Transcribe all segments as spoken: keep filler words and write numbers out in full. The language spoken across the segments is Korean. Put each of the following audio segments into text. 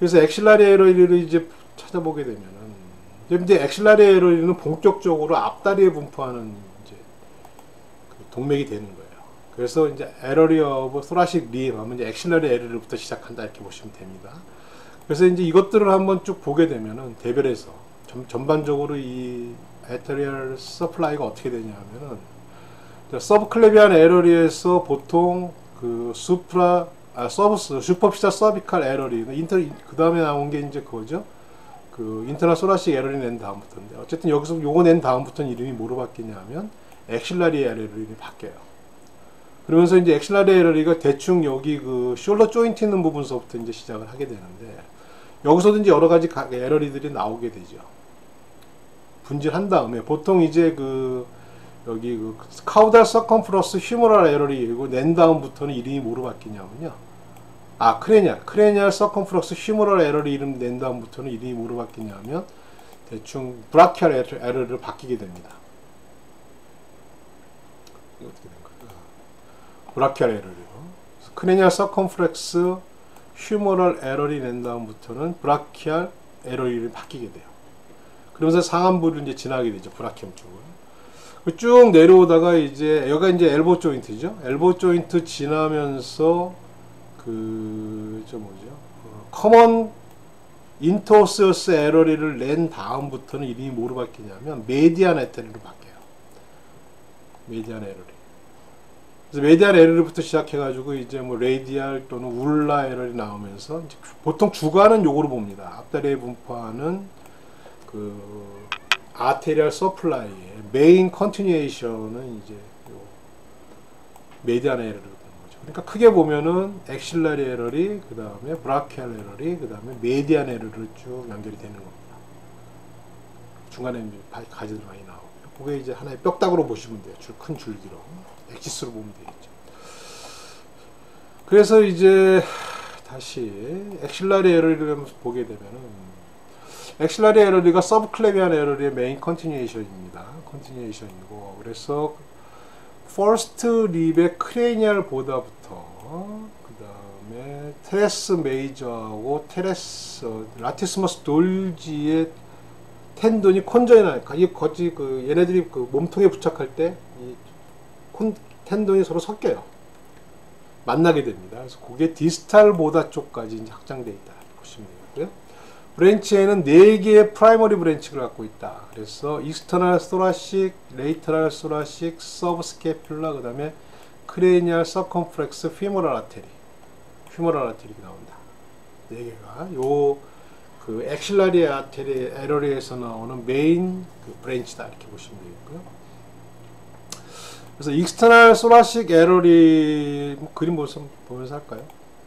그래서 엑실라리 에러리를 이제 찾아보게 되면은, 이제 엑실라리 에러리는 본격적으로 앞다리에 분포하는 이제 그 동맥이 되는 거예요. 그래서 이제 에러리 오브 소라식 립 하면 이제 엑실라리 에러리부터 시작한다 이렇게 보시면 됩니다. 그래서 이제 이것들을 한번 쭉 보게 되면은 대별해서 전, 전반적으로 이 에테리얼 서플라이가 어떻게 되냐 하면은 서브클레비안 에러리에서 보통 그 수프라 아 서브스 슈퍼피셜 서비칼 에러리 인터 그 다음에 나온 게 이제 그거죠. 그 인터널 소라식 에러리 낸 다음부터인데 어쨌든 여기서 요거 낸 다음부터는 이름이 뭐로 바뀌냐면 엑실라리 에러리로 바뀌어요. 그러면서 이제 엑실라리 에러리가 대충 여기 그 숄더 조인트 있는 부분서부터 이제 시작을 하게 되는데 여기서도 이제 여러 가지 에러리들이 나오게 되죠. 분질한 다음에 보통 이제 그 여기 그 카우달 서컴프러스 휴머럴 에러리이고 낸 다음부터는 이름이 뭐로 바뀌냐면요. 아 크레니알 크레니알 서컴프러스 휴머럴 에러리 이름 낸 다음부터는 이름이 뭐로 바뀌냐면 대충 브라키알 에러리로 바뀌게 됩니다. 이거 어떻게 된 거야? 브라키알 에러리로 크레니알 서컴프렉스 휴머럴 에러리 낸 다음부터는 브라키알 에러리로 바뀌게 돼요. 그러면서 상안부를 이제 지나게 되죠. 브라키움 쪽을. 쭉 내려오다가 이제 여기가 이제 엘보 조인트죠. 엘보 조인트 지나면서 그 저 뭐죠? 커먼 인터오세어스 에러리를 낸 다음부터는 이름이 뭐로 바뀌냐면 메디안 에테리로 바뀌어요. 메디안 에러리. 그래서 메디안 에러리부터 시작해가지고 이제 뭐 레디알 또는 울라 에러리 나오면서 이제 보통 주관은 요거로 봅니다. 앞다리에 분포하는 그 아테리얼 서플라이의 메인 컨티뉴에이션은 이제 요 메디안 에러리로 되는 거죠. 그러니까 크게 보면은 엑실라리 에러리, 그 다음에 브라키알 에러리, 그 다음에 메디안 에러리로 쭉 연결이 되는 겁니다. 중간에 가지들 많이 나오고, 그게 이제 하나의 뼈다구로 보시면 돼요. 줄, 큰 줄기로 엑시스로 보면 되겠죠. 그래서 이제 다시 엑실라리 에러리를 보게 되면은. 엑실라리 에러리가 서브클레비안 에러리의 메인 컨티뉴에이션입니다. 컨티뉴에이션이고 그래서 퍼스트 립의 크레니얼 보다부터 그 다음에 테레스 메이저하고 테레스 라티스머스 돌지의 텐돈이 콘저인할 이 거지 그 얘네들이 그 몸통에 부착할 때 이 텐돈이 서로 섞여요. 만나게 됩니다. 그래서 그게 디스탈 보다 쪽까지 이제 확장되어 있다 보시면 되고요. 브랜치에는 네 개의 프라이머리 브랜치를 갖고 있다. 그래서 익스터널 소라식, 레이터럴 소라식, 서브스케퓰라, 그 다음에 크레니얼 서컴프렉스, 피모럴 아테리, 피모럴 아테리 나온다. 네 개가 요 그 엑실라리 아테리 에러리에서 나오는 메인 그 브랜치다 이렇게 보시면 되겠고요. 그래서 익스터널 소라식 에러리 뭐 그림 보면서 할까요?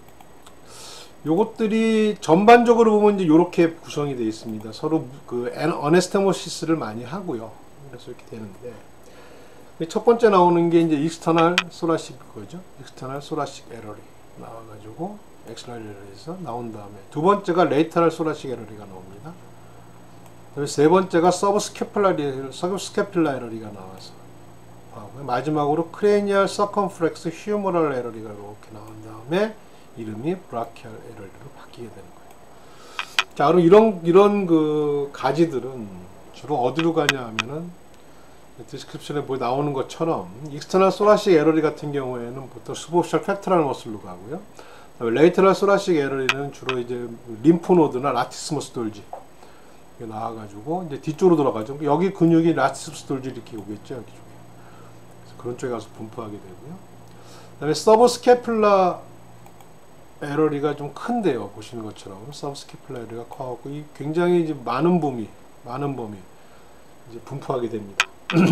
요것들이 전반적으로 보면 이제 요렇게 구성이 되어 있습니다. 서로 그 어네스테모시스를 많이 하고요. 그래서 이렇게 되는데 첫 번째 나오는 게 이제 익스터널 소라식 그거죠. 익스터널 소라식 에러리 나와가지고 엑스터널 에러리에서 나온 다음에 두 번째가 레이터럴 소라식 에러리가 나옵니다. 그다음에 세 번째가 서브스케플라리 서브스케플라 에러리가 나와서 하고요. 마지막으로 크레니얼 서컴프렉스 휴머럴 에러리가 이렇게 나온 다음에 이름이 브라키알 에러리로 바뀌게 되는 거예요. 자, 그럼 이런 이런 그 가지들은 주로 어디로 가냐 하면은 디스크립션에 뭐 나오는 것처럼 익스터널 소라식 에러리 같은 경우에는 보통 수보셜 팩트럴 머슬로 가고요. 레이터럴 소라식 에러리는 주로 이제 림프노드나 라티스머스 돌지 나와가지고 이제 뒤쪽으로 돌아가죠. 여기 근육이 라티스머스 돌지 이렇게 오겠죠. 여기 쪽에. 그래서 그런 쪽에 가서 분포하게 되고요. 그다음에 서브스케플라 에러리가 좀 큰데요. 보시는 것처럼 서브스케플라 에러리가 커갖고 이 굉장히 이제 많은 범위, 많은 범위 이제 분포하게 됩니다.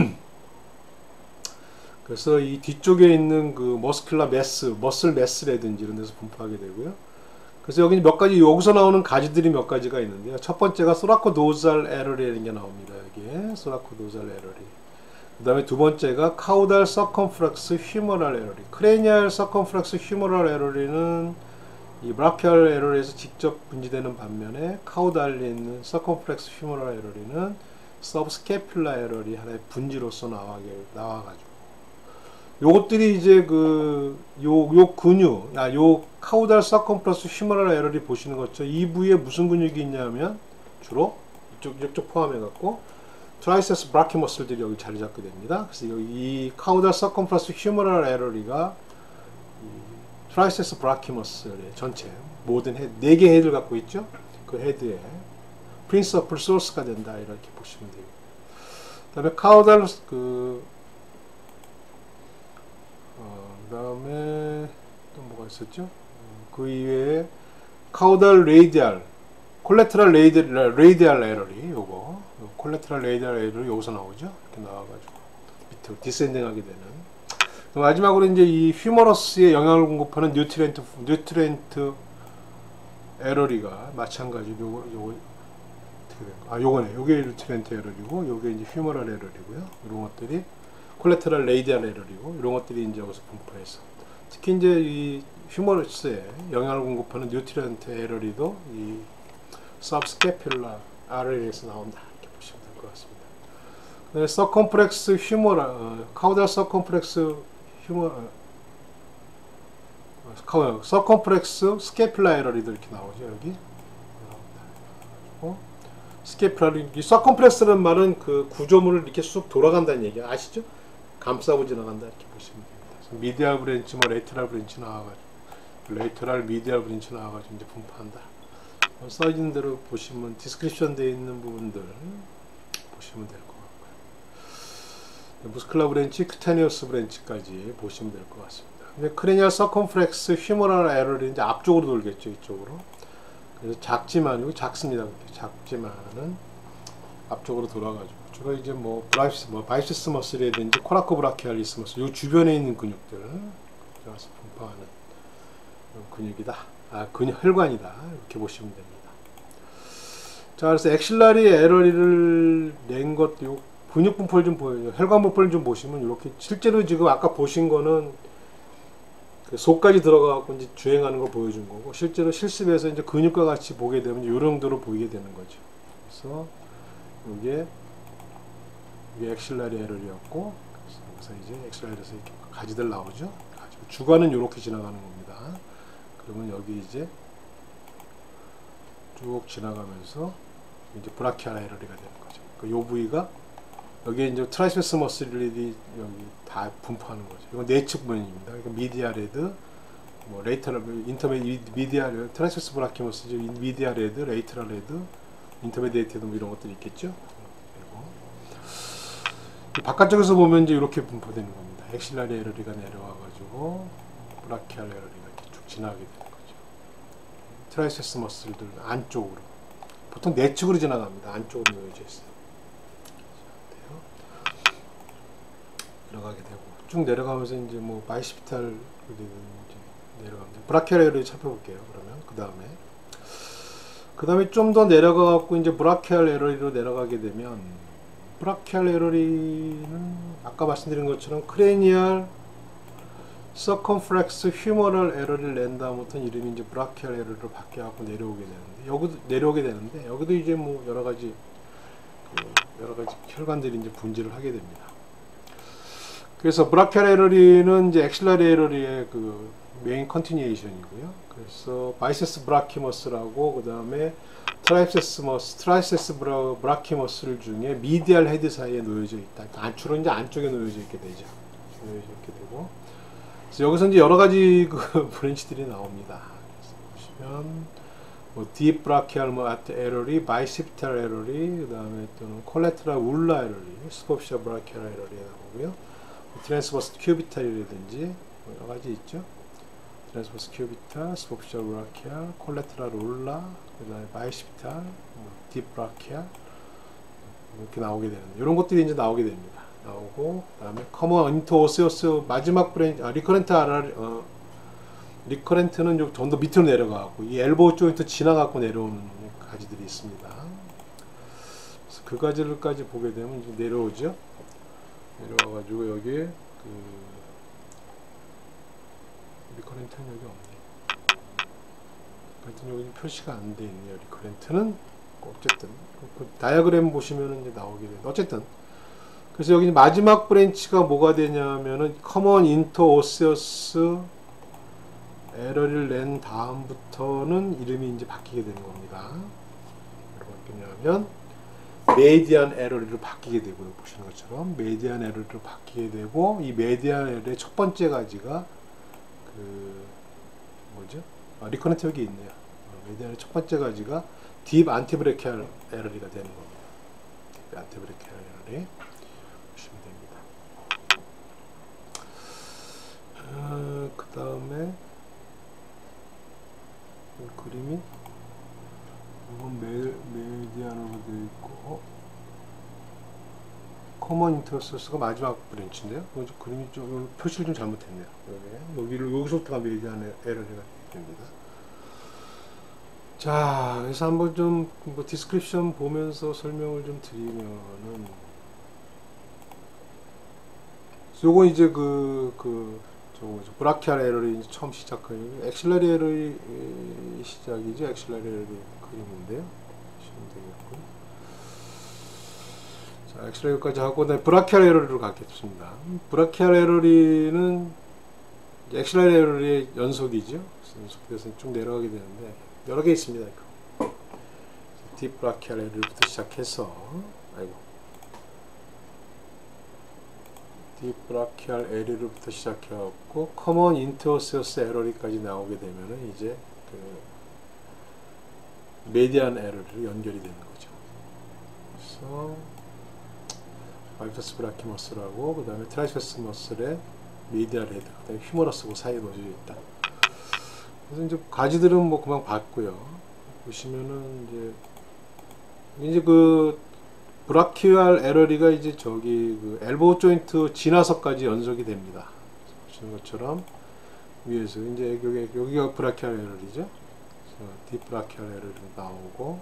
그래서 이 뒤쪽에 있는 그 머스큘라 매스, 머슬 매스라든지 이런 데서 분포하게 되고요. 그래서 여기 몇 가지 여기서 나오는 가지들이 몇 가지가 있는데요. 첫 번째가 소라코도잘 에러리라는 게 나옵니다. 여기에 소라코도잘 에러리. 그 다음에 두 번째가 카우달 서컴프렉스 휴머럴 에러리. 크레니얼 서컴프렉스 휴머럴 에러리는 이 브라키알 에러리에서 직접 분지되는 반면에 카우달에 있는 서컴프렉스 휴머럴 에러리는 서브스케퓰라 에러리 하나의 분지로서 나와게, 나와가지고 요것들이 이제 그 요 요 근육, 아, 요 카우달 서컴플러스 휴머럴 에러리 보시는 것처럼 이 부위에 무슨 근육이 있냐면 주로 이쪽 이쪽 포함해 갖고 트라이세스 브라키머슬들이 여기 자리 잡게 됩니다. 그래서 여기 이 카우달 서컴플러스 휴머럴 에러리가 트라이세스 브라키머슬의 전체 모든 헤드, 네 개 헤드를 갖고 있죠. 그 헤드에 프린서플 소스가 된다 이렇게 보시면 돼요. 그다음에 카우달 그 어, 그다음에 또 뭐가 있었죠? 그 이외에 카우달 레이디알, 콜레트럴 레이디알, 레이디알 에러리 요거 콜레트럴 레이디알 에러리 여기서 나오죠. 이렇게 나와가지고 밑으로 디센딩하게 되는. 마지막으로 이제 이 휴머러스에 영향을 공급하는 뉴트리엔트 뉴트리엔트 에러리가 마찬가지로 요거 요거 어떻게 될까? 아 요거네. 요게 뉴트리엔트 에러리고 요게 이제 휴머럴 에러리고요. 이런 것들이 콜레테럴 레이디알 에러리고 이런 것들이 이제 여기서 분포해서 특히 이제 이 휴머러스에 영향을 공급하는 뉴트리엔트 에러리도 이 서브스케필라 아르에서 나온다 이렇게 보시면 될 것 같습니다. 네, 서컴프렉스 휴머럴 어, 카우달 서컴프렉스 휴머 어, 서컴프렉스 스케필라 에러리도 이렇게 나오죠. 여기 어? 스케필라 이 서컴프렉스라는 말은 그 구조물을 이렇게 쑥 돌아간다는 얘기 아시죠? 감싸고 지나간다 이렇게 보시면 됩니다. 미디얼 브랜치, 뭐 레이터럴 브랜치 나와가지고 레이터럴 미디얼 브랜치 나와가지고 이제 분포한다. 뭐 써있는 대로 보시면 디스크립션 되어 있는 부분들 보시면 될 것 같고요. 무스클라 브랜치, 큐타니어스 브랜치까지 보시면 될 것 같습니다. 근데 크레니얼 서컴프렉스 휴머럴 에러리 이제 앞쪽으로 돌겠죠, 이쪽으로. 그래서 작지만 이거 작습니다. 작지만은 앞쪽으로 돌아가지고 주로 이제 뭐 브라이스, 뭐 바이시스 머슬이라든지 코라코 브라키알리스 머슬 요 주변에 있는 근육들 들어가서 분포하는 근육이다. 아, 근육 혈관이다. 이렇게 보시면 됩니다. 자, 그래서 엑실라리 에러리를 낸 것도 요 근육 분포를 좀 보여요. 혈관 분포를 좀 보시면 이렇게 실제로 지금 아까 보신 거는 그 속까지 들어가고 이제 주행하는 거 보여준 거고 실제로 실습에서 이제 근육과 같이 보게 되면 이 정도로 보이게 되는 거죠. 그래서 이게 이게 엑실라리 에러리였고 그래서 이제 엑실라리에서 이렇게 가지들 나오죠. 가지고 주관은 이렇게 지나가는 겁니다. 그러면 여기 이제 쭉 지나가면서 이제 브라키알 에러리가 되는 거죠. 그 요 부위가 여기 이제 트라이세스 머슬이 여기 다 분포하는 거죠. 이건 내측 부분입니다. 그러니까 미디알 헤드, 뭐 레이터럴, 인터메 미디알 트라이세스 브라키머스죠. 미디알 헤드, 레이터럴 헤드, 인터메디에이트 헤드 뭐 이런 것들이 있겠죠. 그리고 바깥쪽에서 보면 이제 이렇게 분포되는 겁니다. 엑실라리 에러리가 내려와가지고 브라키알 에러리가 이렇게 쭉 지나가게 되는 거죠. 트라이세스 머슬들 안쪽으로 보통 내측으로 지나갑니다. 안쪽으로 놓여져 있어요. 내려가게 되고 쭉 내려가면서 이제 뭐 바이시피탈 내려갑니다. 브라키알 에러리 살펴볼게요. 그러면 그 다음에 그 다음에 좀 더 내려가 갖고 이제 브라키알 에러리로 내려가게 되면 브라키알 에러리는 아까 말씀드린 것처럼 크레니얼 서컴프렉스 휴머럴 에러리를 낸 다음부터는 이름이 이제 브라키알 에러리로 바뀌어 갖고 내려오게 되는데 여기도 내려오게 되는데 여기도 이제 뭐 여러 가지 그 여러 가지 혈관들이 이제 분지를 하게 됩니다. 그래서 브라키알 에러리는 이제 엑실라리 에러리의 그 메인 컨티니에이션이고요. 그래서 바이세스 브라키머스라고 그 다음에 트라이세스 머스, 트라이세스 브라, 브라키머스 중에 미디알 헤드 사이에 놓여져 있다. 안, 주로 이제 안쪽에 놓여져 있게 되죠. 놓여져 있게 되고. 그래서 여기서 이제 여러 가지 그 브랜치들이 나옵니다. 그래서 보시면 뭐 딥 브라키알 뭐 에러리, 바이시피탈 에러리, 그 다음에 또는 콜레트라 울라 에러리, 스포피셜 브라키알 에러리 나오고요. 트랜스버스 큐비탈이라든지 여러 가지 있죠. 트랜스버스 큐비탈, 스포피셜 브라키알, 콜레트랄 롤라, 그 다음에 바이시피탈, 뭐, 딥 브라키알 이렇게 나오게 되는데 이런 것들이 이제 나오게 됩니다. 나오고 그 다음에 커먼 인터오세오스 마지막 브랜치, 아, 리커렌트 아랄, 어, 리커렌트는 좀 더 밑으로 내려가고 이 엘보우 조인트 지나가고 내려오는 가지들이 있습니다. 그래서 그 가지를까지 보게 되면 이제 내려오죠. 내려와가지고 여기 그 리커렌트는 여기 없네. 하여튼 여기 표시가 안 돼 있네요. 리커렌트는 어쨌든 그 다이어그램 보시면은 이제 나오게 돼. 어쨌든 그래서 여기 마지막 브랜치가 뭐가 되냐면은 common inter-osseous 에러를 낸 다음부터는 이름이 이제 바뀌게 되는 겁니다. 뭐가 바뀌냐면 메디안 에러리로 바뀌게 되고요. 보시는 것처럼 메디안 에러리로 바뀌게 되고, 이 메디안 에러리의 첫 번째 가지가 그 뭐죠? 아, 리커넌트 여기 있네요. 메디안의 첫 번째 가지가 딥 안티브레키얼 에러리가 되는 겁니다. 딥 안티브레키얼 에러리 보시면 됩니다. 어, 그 다음에 그림이 이건 메, 메디안으로 되어 있고, 어? 커먼 인터소스가 마지막 브랜치인데요. 그림이 좀 표시를 좀 잘못했네요. 여기 여기를 여기서부터가 메디안 에러리가 됩니다. 자, 그래서 한번 좀 뭐 디스크립션 보면서 설명을 좀 드리면은, 요거 이제 그 그 저거 브라키알 에러리 이제 처음 시작하는 엑실러리 에러리 시작이죠. 엑실러리 에러리 그림인데요. 보시면 되겠고요. 자, 엑실러리까지 하고 네, 브라키알 에러리로 가겠습니다. 브라키알 에러리는 엑실러리 에러리의 연속이죠. 연속돼서 쭉 내려가게 되는데 여러 개 있습니다. 딥 브라키알 에러리부터 시작해서 아이고. 딥 브라키알 에러리부터 시작해갖고 커먼 인터오세우스 에러리까지 나오게 되면은 이제 그 메디안 에러리로 연결이 되는 거죠. 그래서 바이퍼스 브라키 머슬하고 그 다음에 트라이패스 머슬의 메디al 헤드, 그 다음에 휴머러스고 사이에 놓여져 있다. 그래서 이제 가지들은 뭐 그만 봤고요. 보시면은 이제 이제 그 브라키알 에러리가 이제 저기 그 엘보우 조인트 지나서까지 연속이 됩니다. 보시는 것처럼 위에서 이제 여기 여기가 브라키알 에러리죠. 딥 브라키알 에러리 나오고,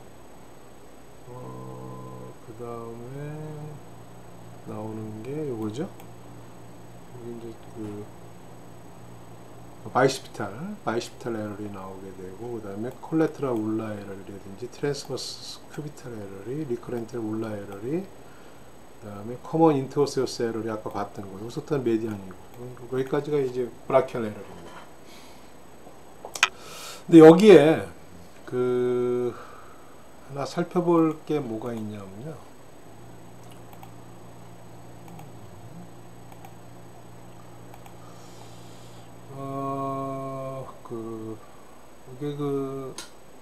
어, 그 다음에 나오는 게 요거죠. 여기 이제 그 바이시피탈, 바이시피탈 에러리 나오게 되고, 그 다음에 콜레트라 울라 에러리라든지 트랜스버스 큐비탈 에러리, 리커렌트 울라 에러리, 그 다음에 커먼 인터오세우스 에러리 아까 봤던 거, 여기서부터는 메디안이고, 여기까지가 이제 브라키알 에러리입니다. 근데 여기에 그 하나 살펴볼 게 뭐가 있냐면요. 어, 그, 이게 그,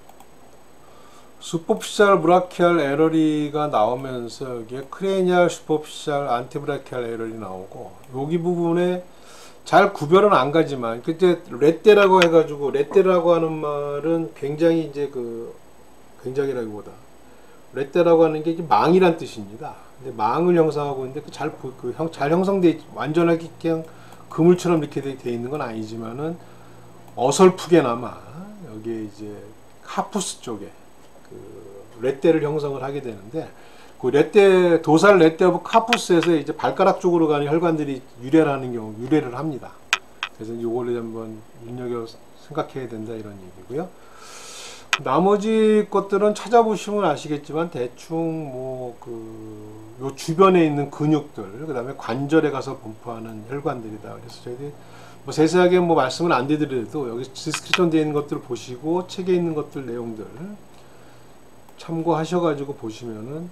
슈퍼피셜 브라키알 에러리가 나오면서 여기에 크레니얼 슈퍼피셜 안티브라키알 에러리 나오고, 여기 부분에 잘 구별은 안 가지만, 그때 레떼라고 해가지고, 레떼라고 하는 말은 굉장히 이제 그, 굉장히라기보다, 레떼라고 하는 게 이제 망이란 뜻입니다. 근데 망을 형성하고 있는데, 그 잘, 그 형, 잘 형성돼, 완전하게 그냥 그물처럼 이렇게 돼, 돼 있는 건 아니지만은 어설프게나마 여기에 이제 카푸스 쪽에 그 레떼를 형성을 하게 되는데, 그 레떼 도살 레떼 오브 카푸스에서 이제 발가락 쪽으로 가는 혈관들이 유래를 하는 경우 유래를 합니다. 그래서 이거를 한번 눈여겨 생각해야 된다 이런 얘기고요. 나머지 것들은 찾아보시면 아시겠지만 대충 뭐 그 요 주변에 있는 근육들, 그 다음에 관절에 가서 분포하는 혈관들이다. 그래서 저희들이 뭐 세세하게 뭐 말씀은 안 드리더라도 여기 디스크립션 되어 있는 것들을 보시고 책에 있는 것들 내용들 참고하셔가지고 보시면은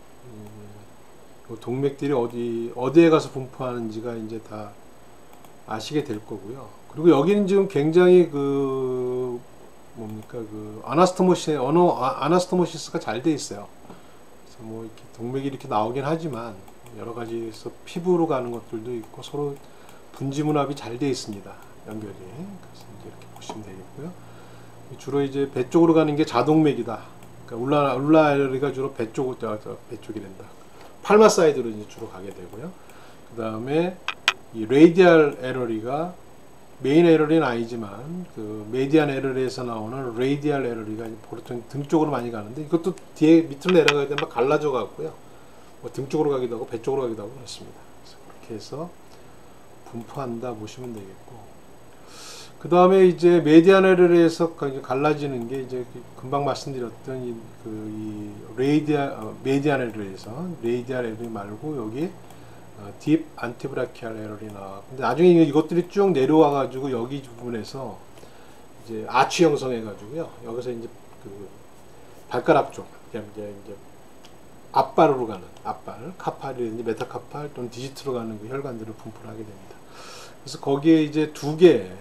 음, 동맥들이 어디 어디에 가서 분포하는지가 이제 다 아시게 될 거고요. 그리고 여기는 지금 굉장히 그 뭡니까 그 아나스토모시 언어 아나스토모시스가 잘 돼 있어요. 그래서 뭐 이렇게 동맥이 이렇게 나오긴 하지만 여러 가지에서 피부로 가는 것들도 있고 서로 분지문합이 잘 돼 있습니다. 연결이. 그래서 이제 이렇게 보시면 되겠고요. 주로 이제 배 쪽으로 가는 게 자동맥이다. 그러니까 울라 울라 에러리가 주로 배 쪽, 저, 저, 배 쪽이 된다. 팔마 사이드로 이제 주로 가게 되고요. 그 다음에 이 레이디얼 에러리가 메인 에러리는 아니지만 그 메디안 에러리에서 나오는 레이디얼 에러리가 보통 등 쪽으로 많이 가는데, 이것도 뒤에 밑으로 내려가게 되면 갈라져 가고요. 뭐 등 쪽으로 가기도 하고 배 쪽으로 가기도 하고 그렇습니다. 그래서 그렇게 해서 분포한다 보시면 되겠고, 그 다음에 이제 메디안 에러리에서 갈라지는 게 이제 금방 말씀드렸던 이, 그 이 레이디얼 어, 메디안 에러리에서 레이디얼 에러리 말고 여기 어, 딥 안티브라키알 에러리 나와. 근데 나중에 이것들이 쭉 내려와 가지고 여기 부분에서 이제 아치 형성해 가지고요. 여기서 이제 그 발가락 쪽, 이제 이제 앞발로 가는 앞발, 카팔이든지 메타카팔 또는 디지트로 가는 그 혈관들을 분포를 하게 됩니다. 그래서 거기에 이제 두 개의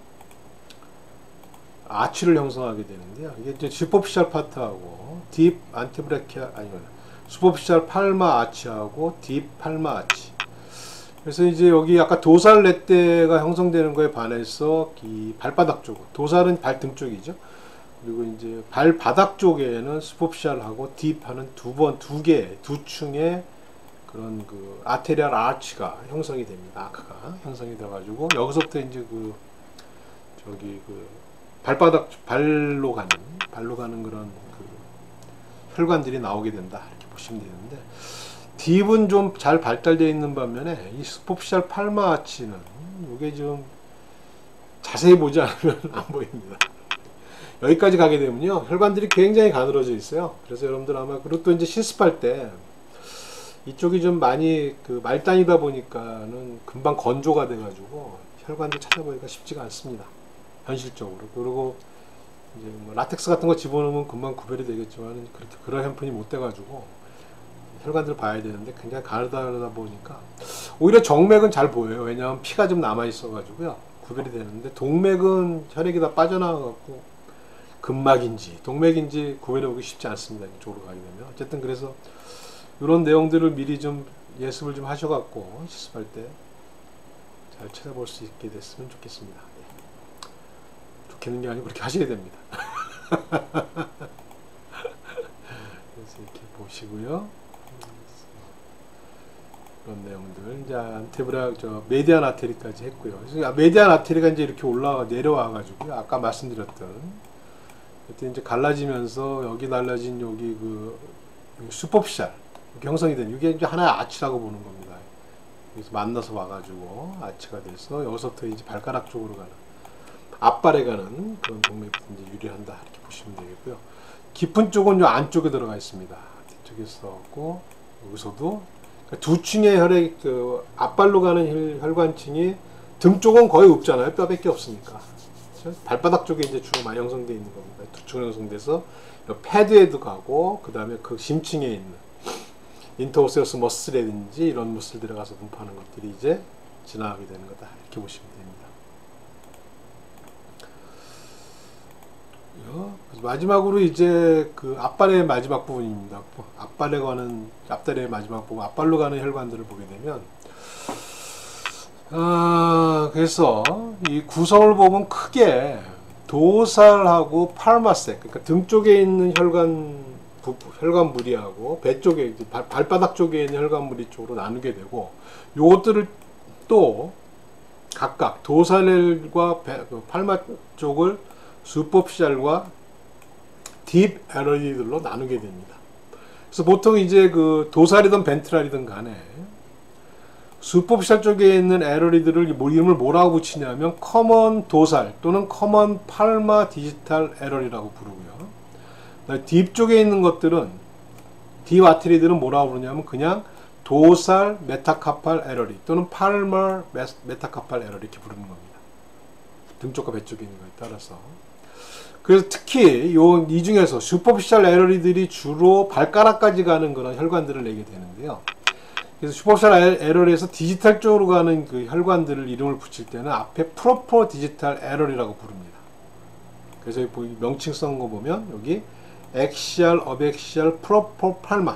아치를 형성하게 되는데요. 이게 이제 슈퍼피셜 파트하고 딥 안티브라키알 아니면 슈퍼피셜 팔마 아치하고 딥 팔마 아치. 그래서 이제 여기 아까 도살 렛대가 형성되는 거에 반해서 이 발바닥 쪽, 도살은 발등 쪽이죠. 그리고 이제 발바닥 쪽에는 슈퍼피셜하고 딥하는 두 번, 두 개, 두 층의 그런 그 아테리얼 아치가 형성이 됩니다. 아크가 형성이 돼가지고 여기서부터 이제 그 저기 그 발바닥 발로 가는 발로 가는 그런 그 혈관들이 나오게 된다 이렇게 보시면 되는데 딥은 좀 잘 발달되어 있는 반면에 이 슈퍼피셜 팔마 아치는 이게 좀 자세히 보지 않으면 안 보입니다. 여기까지 가게 되면요 혈관들이 굉장히 가늘어져 있어요. 그래서 여러분들 아마 그리고 또 이제 실습할 때 이쪽이 좀 많이 그 말단이다 보니까는 금방 건조가 돼 가지고 혈관들 찾아보기가 쉽지가 않습니다. 현실적으로. 그리고 이제 뭐 라텍스 같은 거 집어넣으면 금방 구별이 되겠지만 그렇게 그런 형편이 못 돼 가지고 혈관들을 봐야 되는데 굉장히 가늘다 보니까 오히려 정맥은 잘 보여요. 왜냐하면 피가 좀 남아 있어 가지고요 구별이 되는데 동맥은 혈액이 다 빠져나가 갖고 근막인지 동맥인지 구별해 보기 쉽지 않습니다. 이쪽으로 가게 되면 어쨌든 그래서 이런 내용들을 미리 좀 예습을 좀 하셔갖고 실습할 때 잘 찾아볼 수 있게 됐으면 좋겠습니다. 네. 좋겠는 게 아니고 그렇게 하셔야 됩니다. 그래서 이렇게 보시고요. 그런 내용들 이제 안테브라 저 메디안 아테리까지 했고요. 그래서 메디안 아테리가 이제 이렇게 올라와 내려와 가지고요. 아까 말씀드렸던 그때 이제 갈라지면서 여기 달라진 여기 그 슈퍼피셜 형성이 된 이게 이제 하나의 아치라고 보는 겁니다. 여기서 만나서 와가지고 아치가 돼서 여기서부터 이제 발가락 쪽으로 가는 앞발에 가는 그런 동맥이 이제 유리한다 이렇게 보시면 되겠고요. 깊은 쪽은 요 안쪽에 들어가 있습니다. 뒤쪽에 있었고 여기서도 그러니까 두 층의 혈액 그 앞발로 가는 혈, 혈관층이 등 쪽은 거의 없잖아요. 뼈밖에 없으니까 그렇죠? 발바닥 쪽에 이제 주로 많이 형성되어 있는 겁니다. 두 층으로 형성돼서 패드에도 가고 그 다음에 그 심층에 있는 인터오세어스 머슬이라든지 이런 머슬 들어가서 분포하는 것들이 이제 지나가게 되는 거다 이렇게 보시면 됩니다. 마지막으로 이제 그 앞발의 마지막 부분입니다. 앞발에 가는 앞다리의 마지막 부분, 앞발로 가는 혈관들을 보게 되면 아 그래서 이 구성을 보면 크게 도살하고 팔마색 그러니까 등 쪽에 있는 혈관 부, 혈관 무리하고 배 쪽에 발, 발바닥 쪽에 있는 혈관 무리 쪽으로 나누게 되고 요것들을 또 각각 도살과 배, 그 팔마 쪽을 슈퍼피셜과 딥 에러리들로 나누게 됩니다. 그래서 보통 이제 그 도살이든 벤트랄이든 간에 슈퍼피셜 쪽에 있는 에러리들을 이름을 뭐라고 붙이냐면 커먼 도살 또는 커먼 팔마 디지털 에러리라고 부르고요. 딥 쪽에 있는 것들은 딥 아테리들은 뭐라고 부르냐면 그냥 도살 메타카팔 에러리 또는 팔마 메타카팔 에러리 이렇게 부르는 겁니다. 등 쪽과 배 쪽에 있는 거에 따라서. 그래서 특히 요 이 중에서 슈퍼피셜 에러리들이 주로 발가락까지 가는 그런 혈관들을 내게 되는데요. 그래서 슈퍼피셜 에러리에서 디지털 쪽으로 가는 그 혈관들을 이름을 붙일 때는 앞에 프로퍼 디지털 에러리라고 부릅니다. 그래서 명칭 쓴 거 보면 여기 엑시알, 어백시알, 프로퍼 팔마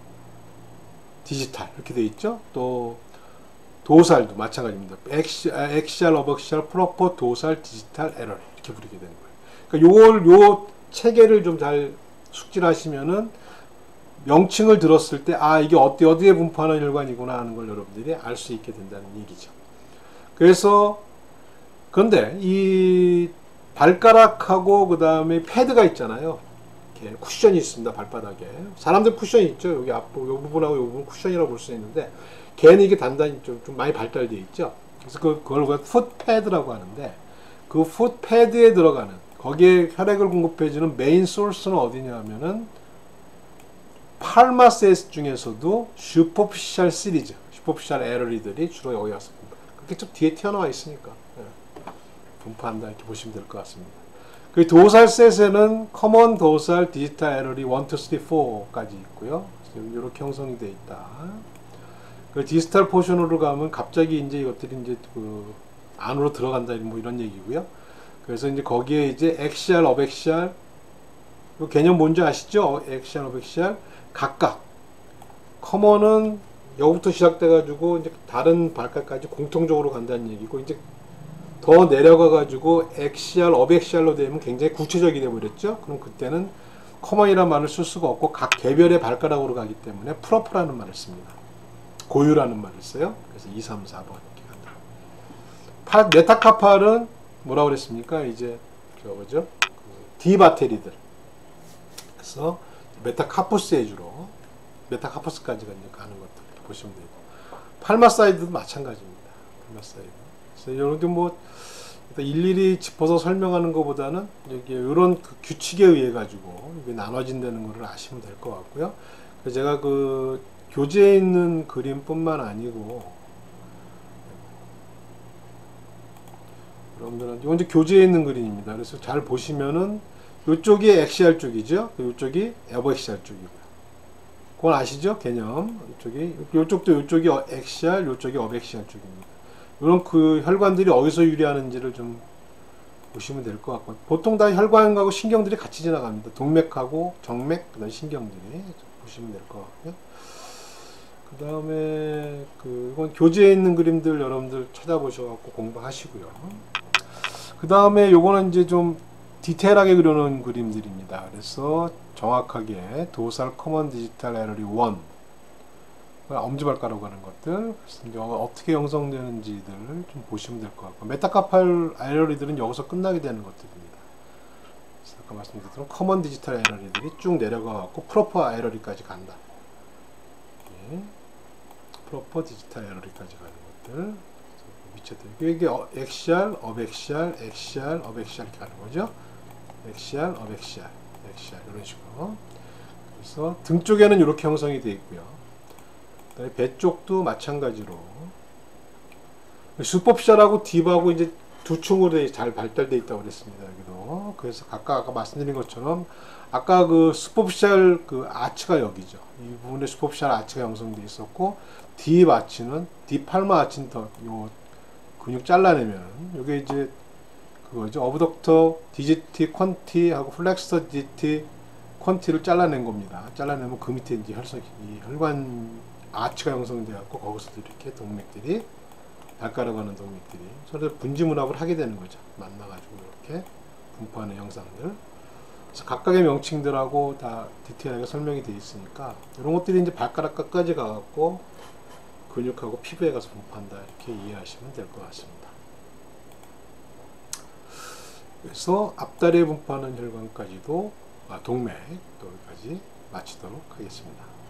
디지털 이렇게 되어 있죠. 또 도살도 마찬가지입니다. 엑시알, 어백시알, 프로퍼 도살 디지털 에러리 이렇게 부르게 되는 거예요. 그러니까 요걸 요 체계를 좀 잘 숙지하시면은 명칭을 들었을 때 아 이게 어디 어디에 분포하는 혈관이구나 하는 걸 여러분들이 알 수 있게 된다는 얘기죠. 그래서 그런데 이 발가락하고 그 다음에 패드가 있잖아요. 이렇게 쿠션이 있습니다. 발바닥에 사람들 쿠션이 있죠. 여기 앞 이 부분하고 이 부분 쿠션이라고 볼 수 있는데 걔는 이게 단단히 좀, 좀 많이 발달되어 있죠. 그래서 그, 그걸 풋 패드라고 하는데 그 풋 패드에 들어가는 거기에 혈액을 공급해주는 메인 소스는 어디냐 하면은 팔마세스 중에서도 슈퍼피셜 시리즈 슈퍼피셜 에러리들이 주로 여기 와서 그렇게 좀 뒤에 튀어나와 있으니까 예. 분포한다 이렇게 보시면 될 것 같습니다. 그 도살 셋에는 커먼 도살 디지털 에러리 일, 이, 삼, 사까지 있고요. 이렇게 형성이 되어 있다. 그 디지털 포션으로 가면 갑자기 이제 이것들이 이제 그 안으로 들어간다 뭐 이런 얘기고요. 그래서 이제 거기에 이제 엑시알, 어백시알 그 개념 뭔지 아시죠? 엑시알, 어백시알 각각 커먼은 여기부터 시작돼 가지고 이제 다른 발가까지 공통적으로 간다는 얘기고 이제 더 내려가 가지고 엑시알, 어백시알로 되면 굉장히 구체적이 돼 버렸죠. 그럼 그때는 커먼이라는 말을 쓸 수가 없고 각 개별의 발가락으로 가기 때문에 프로퍼라는 말을 씁니다. 고유라는 말을 써요. 그래서 이, 삼, 사 번 이렇게 간다. 파, 메타카팔은 뭐라고 그랬습니까? 이제 저거죠. 그 디바테리들. 그래서 메타카푸스에 주로 메타카푸스까지 가는 것들 보시면 되고 팔마사이드도 마찬가지입니다. 팔마사이드. 그래서 여러분들 뭐 일일이 짚어서 설명하는 것보다는 여기 이런 그 규칙에 의해 가지고 이게 나눠진다는 것을 아시면 될 것 같고요. 그래서 제가 그 교재에 있는 그림뿐만 아니고 여러분들은 이건 이제 교재에 있는 그림입니다. 그래서 잘 보시면은 이쪽이 엑시알 쪽이죠. 이쪽이 어백시알 쪽이고요. 그건 아시죠? 개념. 이쪽이 이쪽도 이쪽이 엑시알, 이쪽이 어백시알 쪽입니다. 이런 그 혈관들이 어디서 유래하는지를 좀 보시면 될 것 같고 보통 다 혈관하고 신경들이 같이 지나갑니다. 동맥하고 정맥, 그다음 신경들이 보시면 될 것 같고요. 그 다음에 그 이건 교재에 있는 그림들 여러분들 찾아보셔갖고 공부하시고요. 그 다음에 요거는 이제 좀 디테일하게 그려놓은 그림들입니다. 그래서 정확하게 도살 커먼 디지털 에러리 일 엄지발가락 하는 것들 그래서 이제 어떻게 형성되는지들 좀 보시면 될 것 같고 메타카팔 에러리들은 여기서 끝나게 되는 것들입니다. 그래서 아까 말씀드렸던 커먼 디지털 에러리들이 쭉 내려가갖고 프로퍼 에러리까지 간다. 네. 프로퍼 디지털 에러리까지 가는 것들 위치들 이게 엑시알, 어백시알, 엑시알, 어백시알 이렇게 가는 거죠. 엑시알, 어백시알, 엑시알 이런 식으로. 그래서 등 쪽에는 이렇게 형성이 되어 있고요. 그다음에 배 쪽도 마찬가지로 슈퍼피셜하고 딥하고 이제 두 층으로 잘 발달되어 있다고 그랬습니다. 여기도. 그래서 각각 아까 말씀드린 것처럼 아까 그 슈퍼피셜 그 아치가 여기죠. 이 부분에 슈퍼피셜 아치가 형성되어 있었고 딥 아치는 딥 팔마 아치는 더 요 근육 잘라내면 이게 이제 그거죠. 어브덕터 디지티 퀀티 하고 플렉서 디지티 퀀티를 잘라낸 겁니다. 잘라내면 그 밑에 이제 혈석 이 혈관 아치가 형성되어 갖고 거기서도 이렇게 동맥들이 발가락 하는 동맥들이 서로 분지문합을 하게 되는 거죠. 만나가지고 이렇게 분포하는 형상들. 그래서 각각의 명칭들하고 다 디테일하게 설명이 되어 있으니까 이런 것들이 이제 발가락 끝까지 가갖고 근육하고 피부에 가서 분포한다 이렇게 이해하시면 될 것 같습니다. 그래서 앞다리에 분포하는 혈관까지도 아, 동맥 또 여기까지 마치도록 하겠습니다.